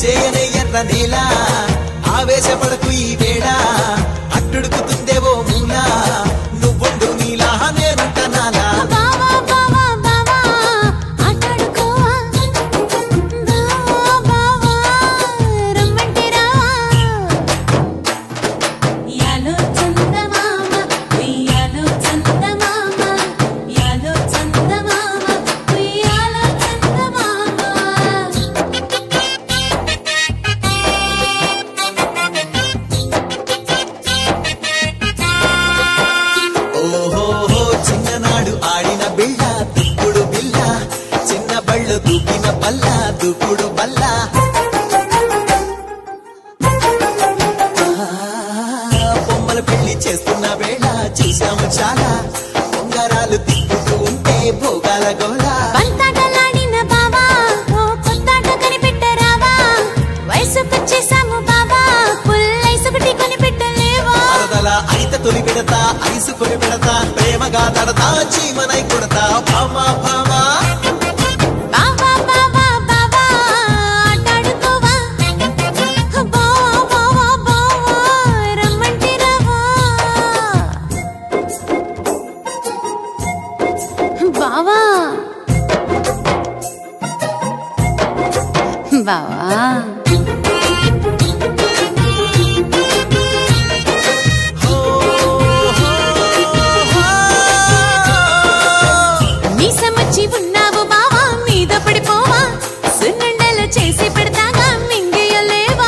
చేయనే ఎర్ర నేల ఆవేశపడకు ఈ వేళ అట్టుడుకుతుందేవో మూల నువ్వుండు నీలా నేనుంటనాలా దూకిన బల్ల దూకుడు బల్ల బొమ్మల పెళ్లి చేస్తున్న వేళ చూశాము చాలా బొంగరాలు తిప్పుతూ ఉంటే భోగాల గోళ పంతాటలాడిన బావా ఓ కొత్తాట కనిపెట్టరావా వయసుకొచ్చేసాము బావా పుల్లైసుకుటి కొనిపెట్టలేవా వరదల అయితే తొలి పెడతా ఐసు కొని పెడతా ప్రేమగా తడతా చీమనై కొడతా భామా భామా బావా మీసమొచ్చి ఉన్నావు బావా మీద పడిపోవా సున్నుండల చేసి పెడతాగా మింగేయలేవా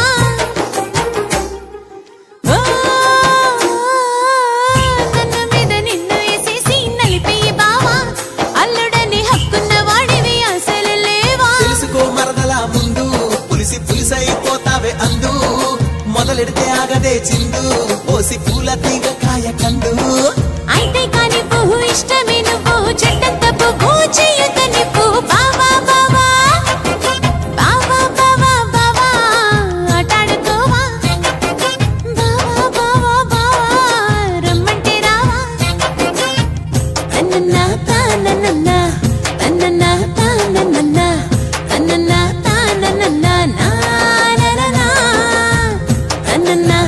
నన్ను మీద నిన్ను వేసేసి నలిపేయి బావా అల్లుడని హక్కున్న వాడివి అసలు లేవా తెలుసుకో మరదలా ముందు పులిసి పులిసైపోతావే అందు మొదలెడితే ఆగదే చిందు పోసి పూల తీగ కాయ కందు అయితే కాని పువ్వు ఇష్టమే నువ్వు చెట్టంత పువ్వు చెయ్యత నిప్పు బావా బావా బావా బావా బావా ఆటాడుకోవా బావా బావా బావా రమ్మంటే రావా తన్నన్నా తానన్నా తన్నన్నా తానన్నా తన్నన్నా తానన్నా నా నా నా నా తన్నన్నా